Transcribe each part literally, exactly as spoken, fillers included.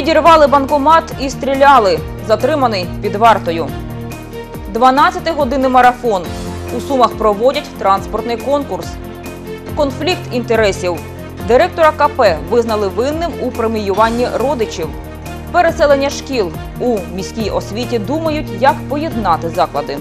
Підірвали банкомат і стріляли. Затриманий під вартою. дванадцятигодинний марафон. У Сумах проводять транспортний конкурс. Конфлікт інтересів. Директора ка пе визнали винним у преміюванні родичів. Переселення шкіл. У міській освіті думають, як поєднати заклади.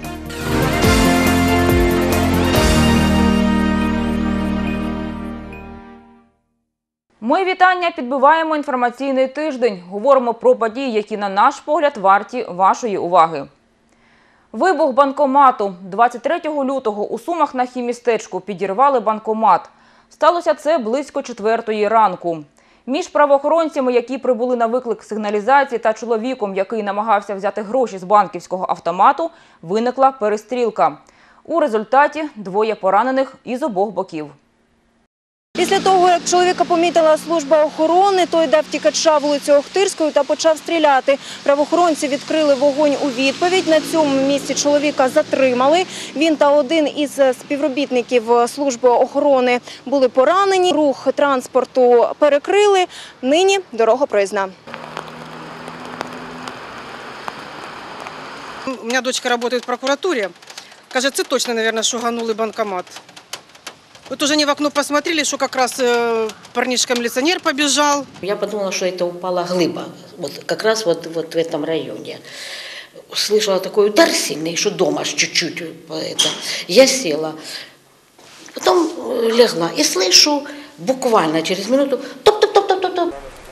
Мої вітання. Підбиваємо інформаційний тиждень. Говоримо про події, які, на наш погляд, варті вашої уваги. Вибух банкомату. двадцять третього лютого у Сумах на Хімістечку підірвали банкомат. Сталося це близько четвертої ранку. Між правоохоронцями, які прибули на виклик сигналізації, та чоловіком, який намагався взяти гроші з банківського автомату, виникла перестрілка. У результаті двоє поранених із обох боків. Після того, як чоловіка помітила служба охорони, той дав втікача вулицю Охтирською та почав стріляти. Правоохоронці відкрили вогонь у відповідь. На цьому місці чоловіка затримали. Він та один із співробітників служби охорони були поранені. Рух транспорту перекрили. Нині дорога проїзна. У меня дочка работает в прокуратуре. Кажется, точно, наверное, шуганули банкомат. Вот уже не в окно посмотрели, что как раз э, парнишка-милиционер побежал. Я подумала, что это упала глыба, вот как раз вот, вот в этом районе. Слышала такой удар сильный, что дома аж чуть-чуть. Это. Я села, потом легла и слышу буквально через минуту топ-топ-топ-топ-топ.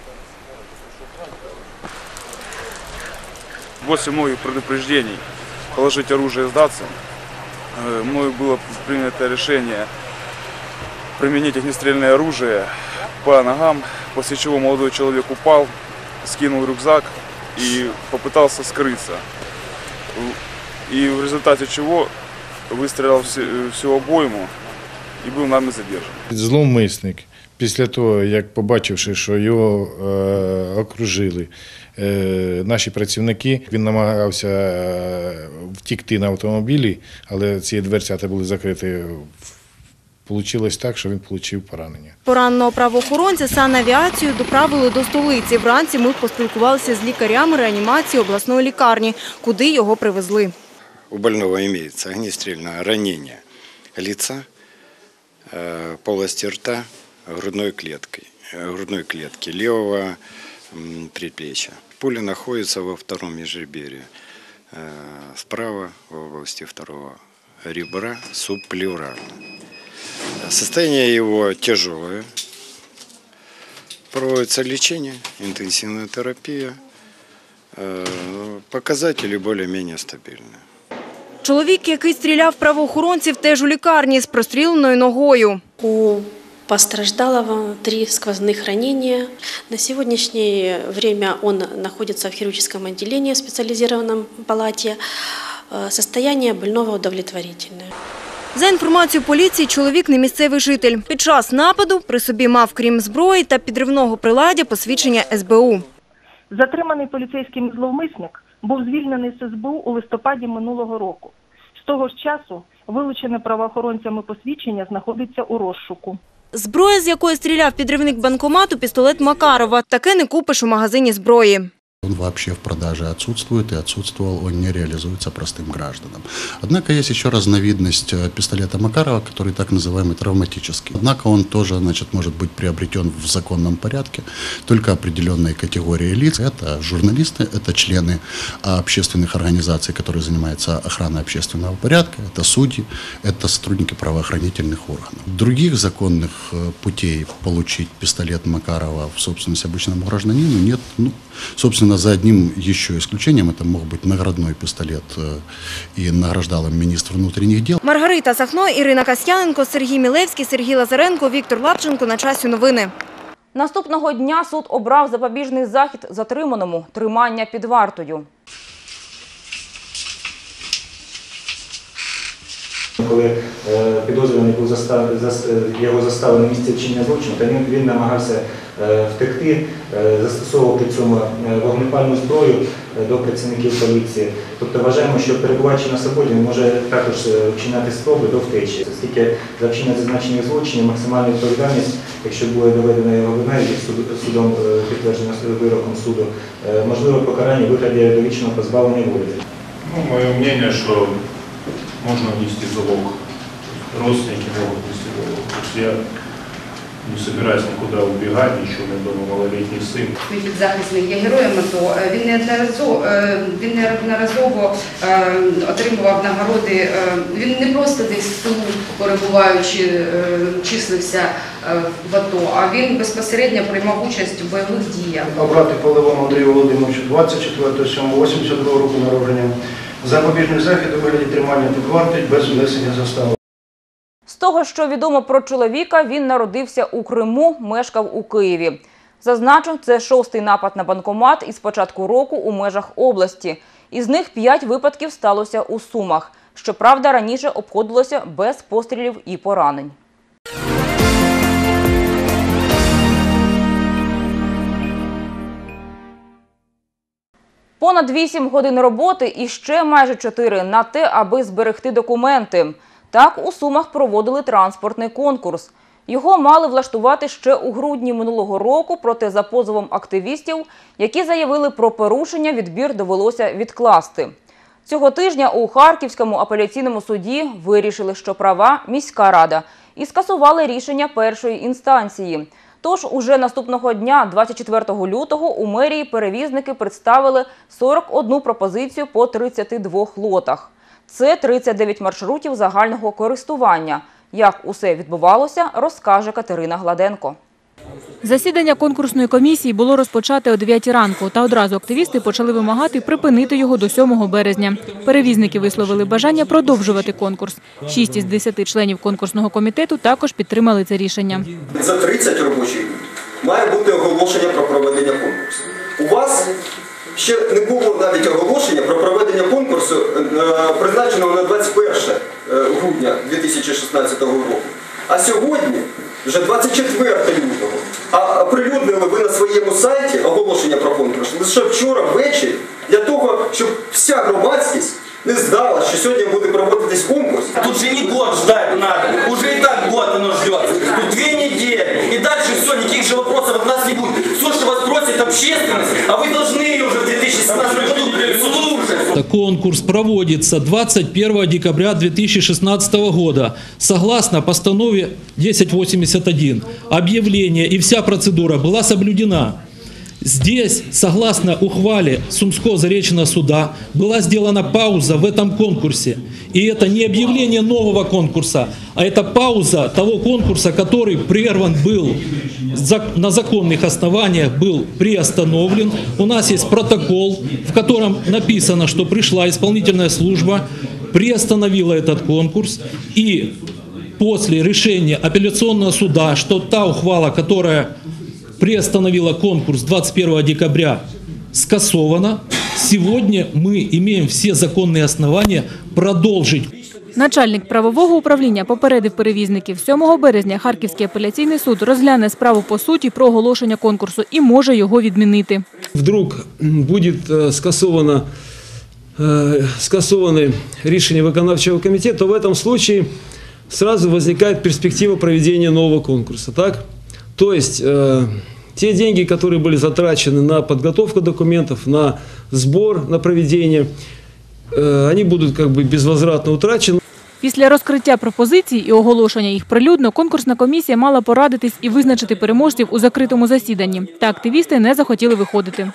После многих предупреждений положить оружие и сдаться, мною было принято решение применить огнестрельное оружие по ногам, после чего молодой человек упал, скинул рюкзак и попытался скрыться. И в результате чего выстрелил всю обойму і був нами задержаний. Зловмисник, після того, як побачивши, що його е, окружили е, наші працівники, він намагався е, втікти на автомобілі, але ці дверцята були закриті. Получилось так, що він отримав поранення. Пораненого правоохоронця санавіацію доправили до столиці. Вранці ми поспілкувалися з лікарями реанімації обласної лікарні, куди його привезли. У больного имеется огнестрельное ранение лица, полости рта, грудной клетки, грудной клетки левого предплечья. Пуля находится во втором межреберье, справа в области второго ребра субплеврально. Состояние его тяжелое. Проводится лечение, интенсивная терапия. Показатели более-менее стабильные. Чоловік, який стріляв правоохоронців, теж у лікарні з простріленою ногою. У пострадалого три сквозных ранения. На сегодняшнее время он находится в хирургическом отделении в специализированном палате. Состояние больного удовлетворительное. За інформацією поліції, чоловік не місцевий житель. Під час нападу при собі мав, крім зброї та підривного приладдя, посвідчення ес бе у. Затриманий поліцейським зловмисник був звільнений з ес бе у у листопаді минулого року. З того ж часу вилучене правоохоронцями посвідчення знаходиться у розшуку. Зброя, з якої стріляв підривник банкомату, пістолет Макарова. Таке не купиш у магазині зброї. Он вообще в продаже отсутствует, и отсутствовал, он не реализуется простым гражданам. Однако есть еще разновидность пистолета Макарова, который так называемый травматический. Однако он тоже, значит, может быть приобретен в законном порядке только определенной категории лиц. Это журналисты, это члены общественных организаций, которые занимаются охраной общественного порядка, это судьи, это сотрудники правоохранительных органов. Других законных путей получить пистолет Макарова в собственность обычному гражданину нет. Ну, собственно, за одним еще исключением, это мог быть наградной пистолет, и награждал им министр внутренних дел. Маргарита Сахно, Ірина Касьяненко, Сергій Мілевський, Сергій Лазаренко, Віктор Лапченко. На часі новини. Наступного дня суд обрав запобіжний захід затриманому – тримання під вартою. Коли підозрюваний був застав, його заставили на місці вчинення злочину, то він, він намагався втекти застосовував при цьому вогнепальну зброю до працівників поліції. Тобто вважаємо, що перебуваючи на свободі, він може також вчиняти спроби до втечі. Оскільки за вчинення зазначених злочинів максимальна відповідальність, якщо буде доведена його вина і судом підтверджено вироком суду, можливе покарання у вигляді довічного позбавлення волі. Ну, мое мнение, что можно внести залог. Родственники могут внести залог. То есть я не собираюсь никуда убегать, еще у меня дома малолетний сын. Мій підзахисник є героєм АТО. Він неодноразово, він неодноразово отримував нагороди. Він не просто десь в тилу, перебуваючи, числився в АТО, а він безпосередньо приймав участь у бойових діях. Обрати Полевому Андрію Володимировичу двадцять четвертого сьомого вісімдесят другого року народження. Запобіжний захід у вигляді тримання під вартою без внесення застави. З того, що відомо про чоловіка, він народився у Криму, мешкав у Києві. Зазначу, це шостий напад на банкомат із початку року у межах області. Із них п'ять випадків сталося у Сумах. Щоправда, раніше обходилося без пострілів і поранень. Понад вісім годин роботи і ще майже чотири на те, аби зберегти документи. Так у Сумах проводили транспортний конкурс. Його мали влаштувати ще у грудні минулого року, проте за позовом активістів, які заявили про порушення, відбір довелося відкласти. Цього тижня у Харківському апеляційному суді вирішили, що права міська рада, і скасували рішення першої інстанції. Тож уже наступного дня, двадцять четвертого лютого, у мерії перевізники представили сорок одну пропозицію по тридцяти двох лотах. Це тридцять дев'ять маршрутів загального користування. Як усе відбувалося, розкаже Катерина Гладенко. Засідання конкурсної комісії було розпочате о дев'ятій ранку, та одразу активісти почали вимагати припинити його до сьомого березня. Перевізники висловили бажання продовжувати конкурс. Шість із десяти членів конкурсного комітету також підтримали це рішення. За тридцять робочих днів має бути оголошення про проведення конкурсу. У вас ще не було навіть оголошення про проведення конкурсу, призначеного на двадцять перше грудня дві тисячі шістнадцятого року. А сьогодні вже двадцять четверте лютого. А оприлюднили ви на своєму сайті оголошення про конкурс лише вчора ввечері для того, щоб вся громадськість не знала, що сьогодні буде проводитись конкурс. Тут же не год ждать надо, уже и так год оно ждет. Тут две недели, и дальше все, никаких же вопросов от нас не будет. Все, что вас просит общественность, а вы должны ее уже в две тысячи семнадцатом году слушать. Конкурс проводится двадцать первого декабря две тысячи шестнадцатого года согласно постанове тысяча восемьдесят один. Объявление и вся процедура была соблюдена. Здесь, согласно ухвале Сумского Заречного суда, была сделана пауза в этом конкурсе. И это не объявление нового конкурса, а это пауза того конкурса, который прерван был на законных основаниях, был приостановлен. У нас есть протокол, в котором написано, что пришла исполнительная служба, приостановила этот конкурс. И после решения апелляционного суда, что та ухвала, которая приостановила конкурс двадцать первого декабря, скасована. Сегодня мы имеем все законные основания продолжить. Начальник правового управління попередив перевізників. сьомого березня Харківський апеляційний суд розгляне справу по суті про оголошення конкурсу і може його відмінити. Вдруг буде скасовано, скасоване рішення виконавчого комітету, то в этом случае сразу возникает перспектива проведения нового конкурса. Так? То есть э, те деньги, которые были затрачены на подготовку документов, на сбор, на проведение, э, они будут как бы безвозвратно утрачены. Після розкриття пропозицій і оголошення їх прилюдно, конкурсна комісія мала порадитись і визначити переможців у закритому засіданні. Та активісти не захотіли виходити.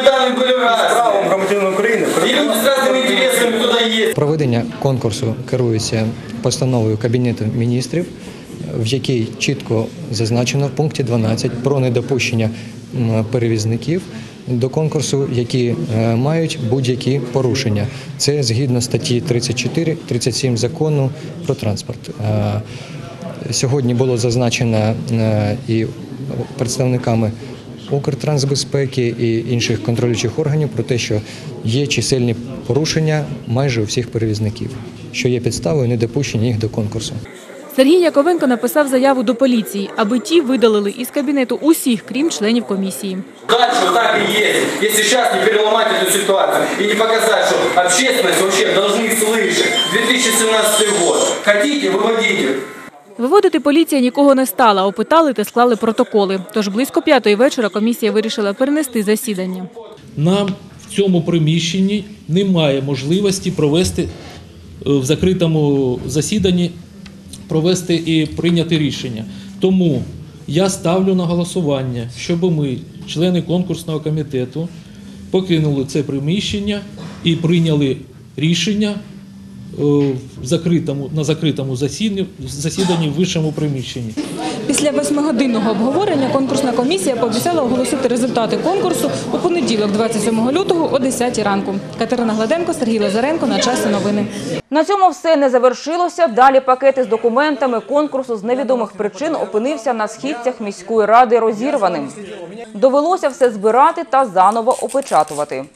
Проведення конкурсу керується постановою Кабінету міністрів, в якій чітко зазначено в пункті дванадцять про недопущення перевізників до конкурсу, які мають будь-які порушення. Це згідно статті тридцять чотири тридцять сім закону про транспорт. Сьогодні було зазначено і представниками Укртрансбезпеки і інших контролюючих органів про те, що є чисельні порушення майже у всіх перевізників, що є підставою недопущення їх до конкурсу. Сергій Яковенко написав заяву до поліції, аби ті видалили із кабінету усіх, крім членів комісії. Дальше вот так и есть, если сейчас не переломать эту ситуацию и не показать, что общественность вообще должны слышать. две тысячи семнадцатый год. Хотите, выводите. Виводити поліція нікого не стала, опитали та склали протоколи. Тож близько п'ятої вечора комісія вирішила перенести засідання. Нам в цьому приміщенні немає можливості провести в закритому засіданні, провести і прийняти рішення. Тому я ставлю на голосування, щоб ми, члени конкурсного комітету, покинули це приміщення і прийняли рішення в закритому, на закритому засіданні, засіданні в вищому приміщенні. Після восьмигодинного обговорення конкурсна комісія пообіцяла оголосити результати конкурсу у понеділок, двадцять сьомого лютого о десятій ранку. Катерина Гладенко, Сергій Лазаренко. На часі новини. На цьому все не завершилося. Далі пакети з документами конкурсу з невідомих причин опинився на східцях міської ради розірваним. Довелося все збирати та заново опечатувати.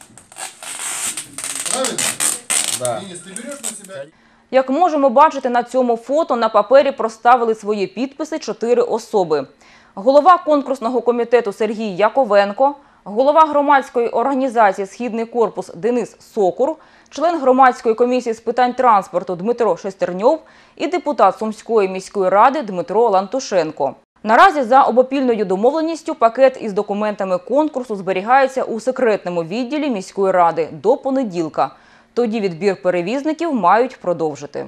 Да. Як можемо бачити на цьому фото, на папері проставили свої підписи чотири особи. Голова конкурсного комітету Сергій Яковенко, голова громадської організації «Східний корпус» Денис Сокур, член громадської комісії з питань транспорту Дмитро Шестерньов і депутат Сумської міської ради Дмитро Лантушенко. Наразі за обопільною домовленістю пакет із документами конкурсу зберігається у секретному відділі міської ради до понеділка. Тоді відбір перевізників мають продовжити.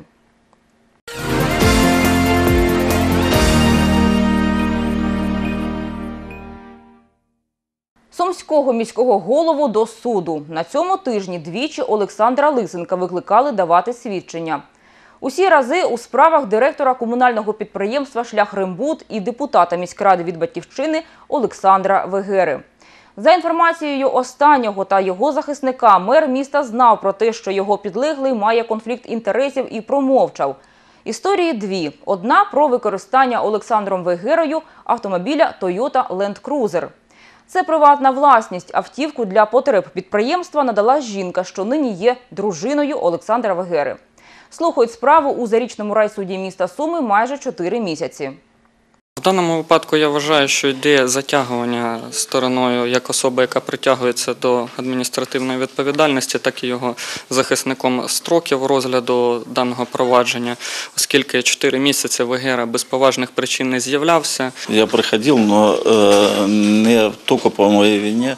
Сумського міського голову до суду. На цьому тижні двічі Олександра Лисенка викликали давати свідчення. Усі рази у справах директора комунального підприємства «Шляхрембуд» і депутата міськради від «Батьківщини» Олександра Вегери. За інформацією останнього та його захисника, мер міста знав про те, що його підлеглий має конфлікт інтересів і промовчав. Історії дві. Одна про використання Олександром Вегерою автомобіля Toyota Land Cruiser. Це приватна власність. Автівку для потреб підприємства надала жінка, що нині є дружиною Олександра Вегери. Слухають справу у Зарічному райсуді міста Суми майже чотири місяці. В даному випадку я вважаю, що йде затягування стороною як особи, яка притягується до адміністративної відповідальності, так і його захисником строків розгляду даного провадження, оскільки чотири місяці Вегера без поважних причин не з'являвся. Я приходив, але не тільки по моїй вині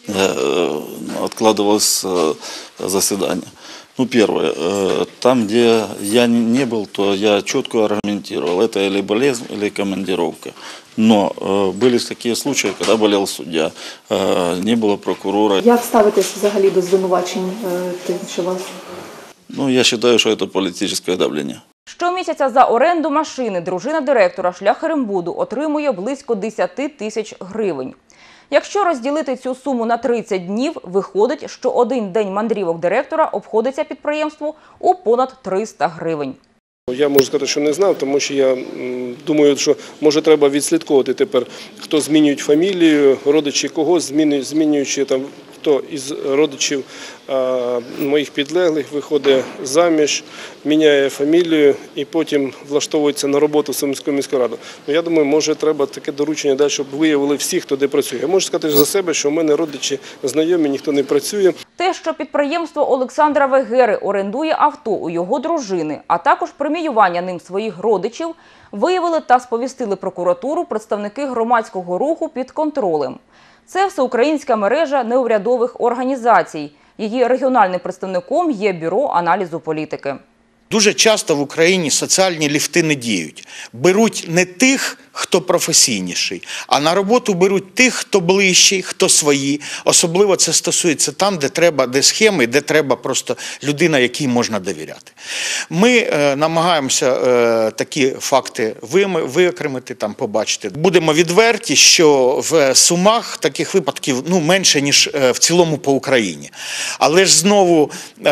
відкладалось засідання. Ну, первое, там, где я не был, то я четко аргументировал, это или болезнь, или командировка. Но были такие случаи, когда болел судья, не было прокурора. Як ставитесь взагалі до звинувачень тим, що вас? Ну, я считаю, что это политическое давление. Щомісяця за оренду машини дружина директора «Шляхрембуду» отримує близько десять тисяч гривень. Якщо розділити цю суму на тридцять днів, виходить, що один день мандрівок директора обходиться підприємству у понад триста гривень. Я можу сказати, що не знав, тому що я думаю, що може треба відслідковувати тепер, хто змінює фамілію, родичі кого, змінюючи там, хто із родичів а, моїх підлеглих виходить заміж, міняє фамілію і потім влаштовується на роботу в Сумську міську раду. Ну, я думаю, може треба таке доручення дати, щоб виявили всіх, хто де працює. Я можу сказати за себе, що в мене родичі знайомі, ніхто не працює. Те, що підприємство Олександра Вегери орендує авто у його дружини, а також преміювання ним своїх родичів, виявили та сповістили прокуратуру представники громадського руху під контролем. Це всеукраїнська мережа неурядових організацій. Її регіональним представником є Бюро аналізу політики. Дуже часто в Україні соціальні ліфти не діють. Беруть не тих, хто професійніший, а на роботу беруть тих, хто ближчий, хто свої. Особливо це стосується там, де треба, де схеми, де треба просто людина, якій можна довіряти. Ми е, намагаємося е, такі факти виокремити, там побачити. Будемо відверті, що в Сумах таких випадків ну, менше, ніж е, в цілому по Україні. Але ж знову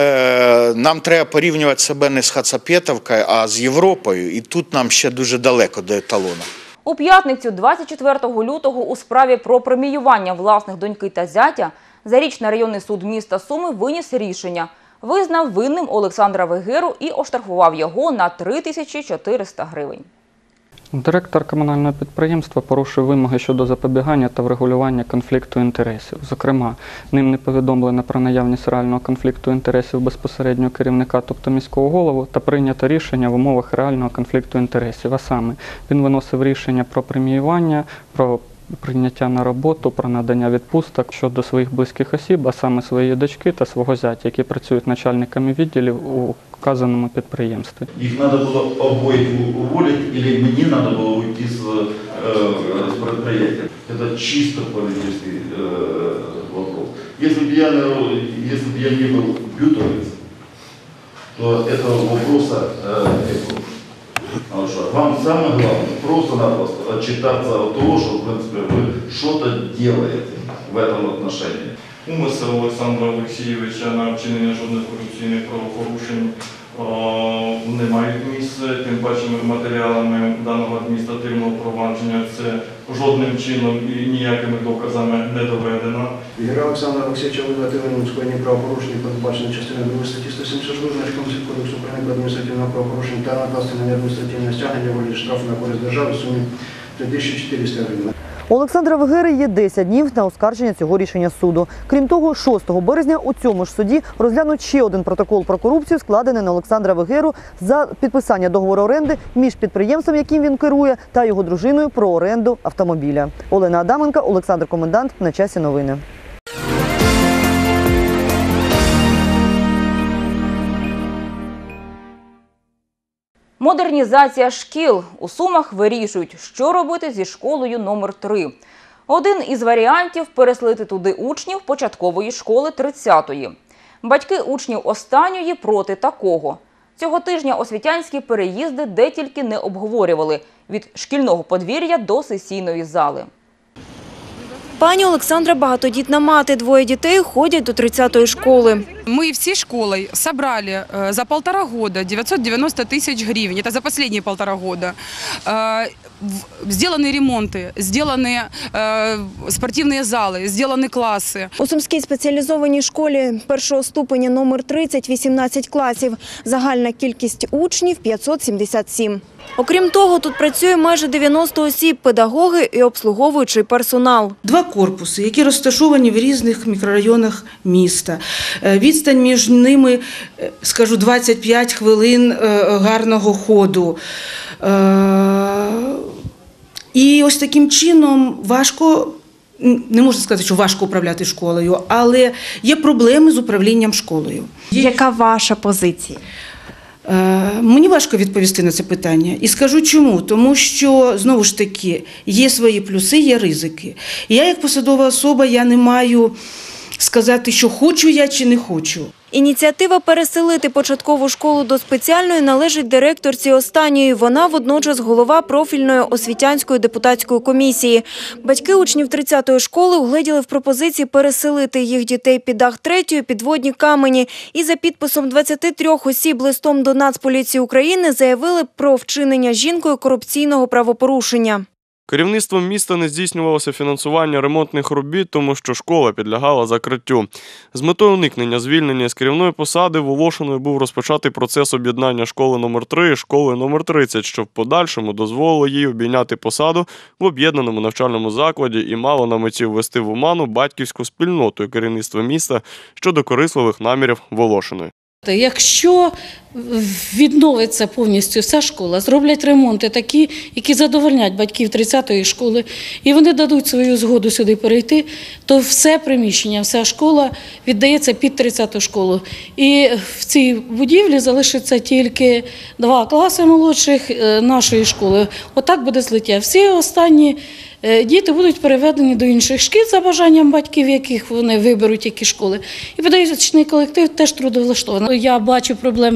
е, нам треба порівнювати себе не з Хацапетовкою, а з Європою. І тут нам ще дуже далеко до еталону. У п'ятницю, двадцять четвертого лютого, у справі про преміювання власних доньки та зятя Зарічний районний суд міста Суми виніс рішення. визнав винним Олександра Вегеру і оштрафував його на три тисячі чотириста гривень. Директор комунального підприємства порушив вимоги щодо запобігання та врегулювання конфлікту інтересів. Зокрема, ним не повідомлено про наявність реального конфлікту інтересів безпосереднього керівника, тобто міського голову, та прийнято рішення в умовах реального конфлікту інтересів. А саме, він виносив рішення про преміювання, про прийняття на роботу, про надання відпусток щодо своїх близьких осіб, а саме своєї дочки та свого зятя, які працюють начальниками відділів у вказаному підприємстві. Їх треба було обоїх уволити, або мені треба було уйти з, з підприємства. Це чисто політичний вопрос. Якщо б я, якщо б я не був бютовец, то этого вопроса не было. Вам самое главное просто-напросто отчитаться от того, что, в принципе, вы что-то делаете в этом отношении. Умисел Олександра Олексійовича на вчинення жодних корупційних правопорушень не мають місця, тим паче матеріалами даного адміністративного провадження це жодним чином і ніякими доказами не доведено. Вегера Олександра Олексійовича визнати винним у скоєнні правопорушень, передбачених частиною другої статті сто сімдесят два Кодексу України про адміністративне правопорушення та накласти на адміністративне стягнення волі штрафу на користь держави в сумі три тисячі чотириста гривень. У Олександра Вегери є десять днів на оскарження цього рішення суду. Крім того, шостого березня у цьому ж суді розглянуть ще один протокол про корупцію, складений на Олександра Вегеру за підписання договору оренди між підприємством, яким він керує, та його дружиною про оренду автомобіля. Олена Адаменко, Олександр Комендант. На часі новини. Модернізація шкіл. У Сумах вирішують, що робити зі школою номер три. Один із варіантів – переселити туди учнів початкової школи тридцятої. Батьки учнів останньої проти такого. Цього тижня освітянські переїзди де тільки не обговорювали – від шкільного подвір'я до сесійної зали. Пані Олександра – багатодітна мати. Двоє дітей ходять до тридцятої школи. Мы всей школой собрали за полтора года девятьсот девяносто тысяч гривен. Это за последние полтора года. Сделаны ремонты, сделаны спортивные залы, сделаны классы. У Сумській спеціалізованій школі першого ступеня номер тридцять – вісімнадцять класів. Загальна кількість учнів – п'ятсот сімдесят сім. Окрім того, тут працює майже дев'яносто осіб – педагоги і обслуговуючий персонал. Два корпуси, які розташовані в різних мікрорайонах міста. Відстань між ними, скажу, двадцять п'ять хвилин гарного ходу. І ось таким чином важко, не можна сказати, що важко управляти школою, але є проблеми з управлінням школою. Яка ваша позиція? Мені важко відповісти на це питання. І скажу чому. Тому що, знову ж таки, є свої плюси, є ризики. Я як посадова особа, я не маю сказати, що хочу я чи не хочу. Ініціатива переселити початкову школу до спеціальної належить директорці останньої. Вона водночас голова профільної освітянської депутатської комісії. Батьки учнів тридцятої школи угледіли в пропозиції переселити їх дітей під дах третьої підводні камені. І за підписом двадцяти трьох осіб листом до Нацполіції України заявили про вчинення жінкою корупційного правопорушення. Керівництвом міста не здійснювалося фінансування ремонтних робіт, тому що школа підлягала закриттю. З метою уникнення звільнення з керівної посади Волошиною був розпочатий процес об'єднання школи номер три і школи номер тридцять, що в подальшому дозволило їй обійняти посаду в об'єднаному навчальному закладі і мало на меті ввести в оману батьківську спільноту і керівництво міста щодо корисливих намірів Волошиної. Якщо відновиться повністю вся школа, зроблять ремонти такі, які задовольнять батьків тридцятої школи, і вони дадуть свою згоду сюди перейти, то все приміщення, вся школа віддається під тридцяту школу. І в цій будівлі залишиться тільки два класи молодших нашої школи. Отак буде злиття. Всі останні діти будуть переведені до інших шкіл за бажанням батьків, яких вони виберуть, які школи. І педагогічний колектив теж трудовлаштований. Я бачу проблеми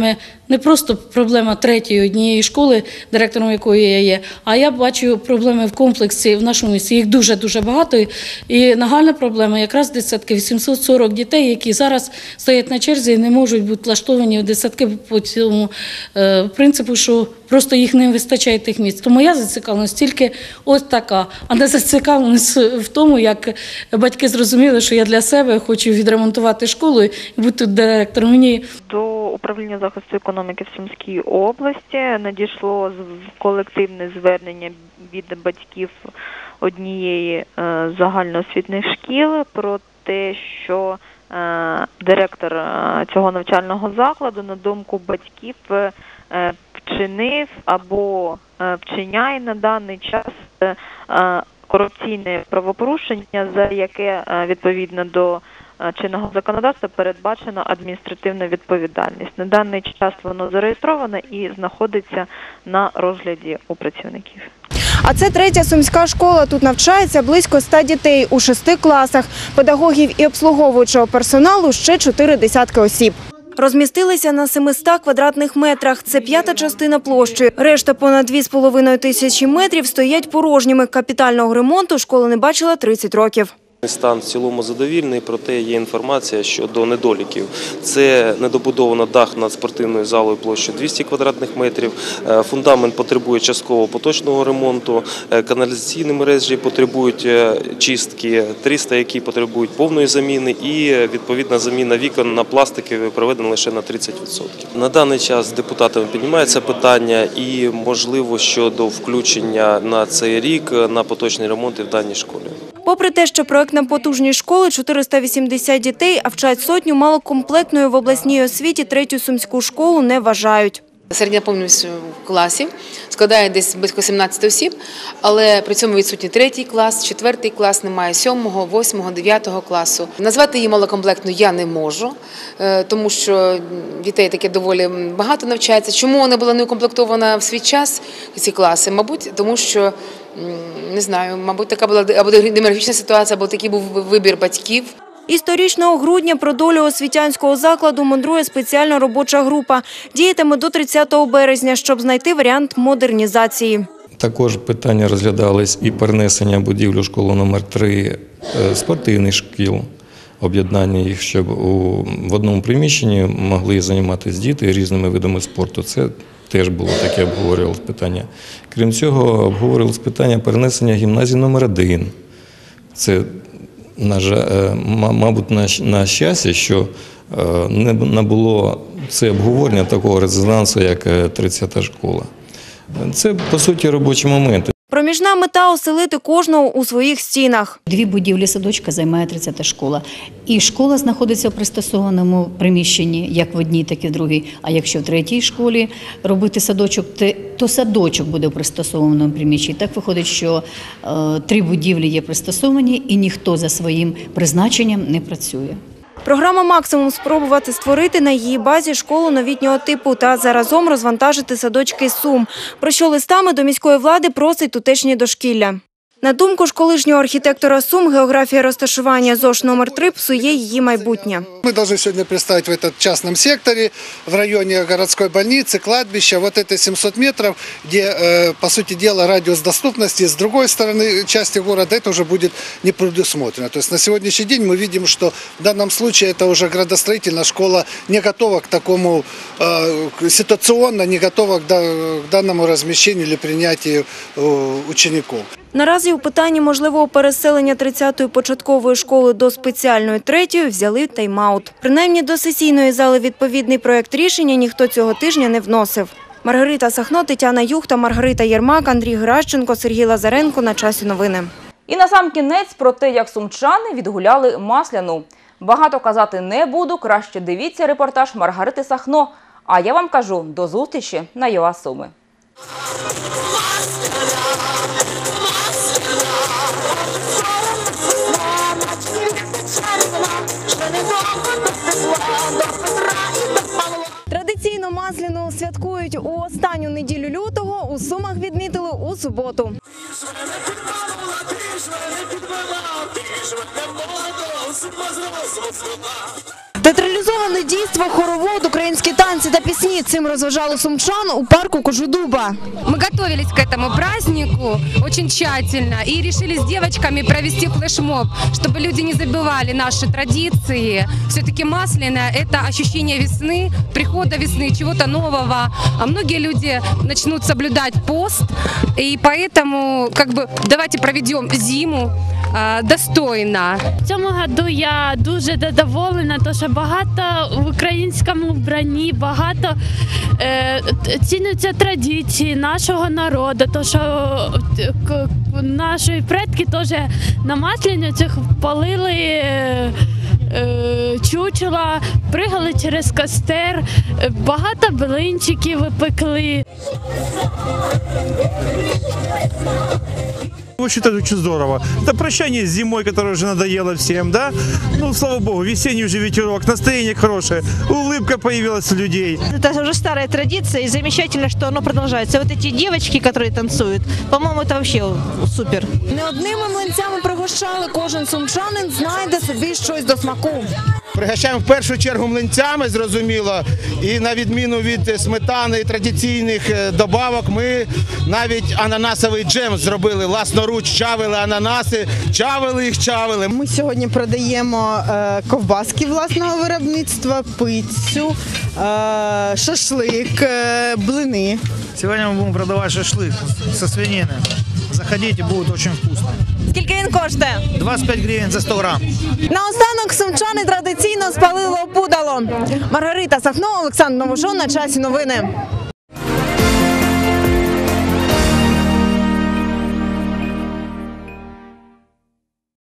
не просто проблема третьої однієї школи, директором якої я є, а я бачу проблеми в комплексі в нашому місті. Їх дуже-дуже багато. І нагальна проблема якраз дитсадки. вісімсот сорок дітей, які зараз стоять на черзі і не можуть бути влаштовані в дитсадки по цьому е, принципу, що просто їх не вистачає тих місць. Тому моя зацікавленість тільки ось така, а не зацікавленість в тому, як батьки зрозуміли, що я для себе хочу відремонтувати школу і бути директором. Мені до управління захисту економіки в Сумській області надійшло колективне звернення від батьків однієї е, загальноосвітніх шкіл про те, що е, директор е, цього навчального закладу, на думку батьків, е, вчинив або е, вчиняє на даний час е, корупційне правопорушення, за яке е, відповідно до чинного законодавства передбачено адміністративна відповідальність. На даний час воно зареєстровано і знаходиться на розгляді у працівників. А це третя сумська школа. Тут навчається близько ста дітей у шести класах. Педагогів і обслуговуючого персоналу ще чотири десятки осіб. Розмістилися на семистах квадратних метрах. Це п'ята частина площі. Решта понад дві з половиною тисячі метрів стоять порожніми. Капітального ремонту школа не бачила тридцять років. Стан в цілому задовільний, проте є інформація щодо недоліків. Це недобудовано дах над спортивною залою площею двісті квадратних метрів, фундамент потребує частково поточного ремонту, каналізаційні мережі потребують чистки, триста, які потребують повної заміни, і відповідна заміна вікон на пластики проведена лише на тридцять відсотків. На даний час депутатами піднімається питання і, можливо, щодо включення на цей рік на поточні ремонти в даній школі. Попри те, що проект на потужній школи чотириста вісімдесят дітей, а вчать сотню, малокомплектною в обласній освіті третю сумську школу не вважають. Середня наповнюваність в класі складає десь близько сімнадцять осіб, але при цьому відсутній третій клас, четвертий клас, немає сьомого, восьмого, дев'ятого класу. Назвати її малокомплектною я не можу, тому що дітей таке доволі багато навчається. Чому вона була не укомплектована в свій час, ці класи? Мабуть, тому що, не знаю, мабуть, така була або демографічна ситуація, або такий був вибір батьків. Історичного грудня про долю освітянського закладу мандрує спеціальна робоча група. Діятиме до тридцятого березня, щоб знайти варіант модернізації. Також питання розглядались і перенесення будівлі школи номер три спортивних шкіл, об'єднання їх, щоб у, в одному приміщенні могли займатися діти різними видами спорту. Це теж було таке обговорювалось питання. Крім цього, обговорювалось питання перенесення гімназії номер один. Це На жаль, мабуть, на щастя, що не було це обговорення такого резонансу, як тридцята школа. Це, по суті, робочі моменти. Проміжна мета – оселити кожного у своїх стінах. Дві будівлі садочка займає тридцята школа. І школа знаходиться в пристосованому приміщенні, як в одній, так і в другій. А якщо в третій школі робити садочок, то садочок буде в пристосованому приміщенні. Так виходить, що е, три будівлі є пристосовані і ніхто за своїм призначенням не працює. Програма «Максимум» – спробувати створити на її базі школу новітнього типу та заразом розвантажити садочки Сум, про що листами до міської влади просить тутешнє дошкілля. На думку ж колишнього архітектора Сум, географія розташування ЗОШ номер три псує її майбутнє. Мы должны сегодня представить в этом частном секторе, в районе городской больницы, кладбища, вот это семьсот метров, где, по сути дела, радиус доступности с другой стороны части города, это уже будет не предусмотрено. То есть на сегодняшний день мы видим, что в данном случае это уже градостроительная школа не готова к такому, ситуационно не готова к данному размещению или принятию учеников. Наразі у питанні можливого переселення тридцятої початкової школи до спеціальної третьої взяли тайм-аут. Принаймні до сесійної зали відповідний проєкт рішення ніхто цього тижня не вносив. Маргарита Сахно, Тетяна Юхта, Маргарита Єрмак, Андрій Геращенко, Сергій Лазаренко. На часі новини. І насамкінець про те, як сумчани відгуляли Масляну. Багато казати не буду, краще дивіться репортаж Маргарити Сахно. А я вам кажу, до зустрічі на ЮА Суми. Традиційно Масляну святкують у останню неділю лютого, у Сумах відмітили у суботу. Театралізоване дійство, хоровод, українські танці та пісні. Цим розважали сумчан у парку Кожедуба. Мы готовились к этому празднику очень тщательно и решили с девочками провести флешмоб, чтобы люди не забывали наши традиции. Все-таки Масляная – это ощущение весны, прихода весны, чего-то нового. А многие люди начнут соблюдать пост, и поэтому как бы давайте проведем зиму э, достойно. В цьому году я дуже задоволена, тому що багато в українському вбранні, багато е, цінуються традиції нашого народу, то що е, к- наші предки теж на Масленицях палили е, е, чучела, пригали через костер, е, багато блинчиків випекли. В общем-то, очень здорово. Это прощание с зимой, которая уже надоела всем, да? Ну, слава богу, весенний уже ветерок, настроение хорошее, улыбка появилась у людей. Это уже старая традиция, и замечательно, что оно продолжается. Вот эти девочки, которые танцуют, по-моему, это вообще супер. Не одними млинцями пригощали, кожен сумчанин знайде собі щось до смаку. Пригощаємо в першу чергу млинцями, зрозуміло, і на відміну від сметани і традиційних е, добавок, ми навіть ананасовий джем зробили власноруч, чавили ананаси, чавили їх, чавили. Ми сьогодні продаємо е, ковбаски власного виробництва, пиццю, е, шашлик, е, блини. Сегодня мы будем продавать шашлык со свинины. Заходите, будет очень вкусно. Скільки він коштує? двадцать пять гривен за сто грамм. Наостанок сумчани традиційно спалили опудало. Маргарита Сахно, Олександр Новошон, на часі новини.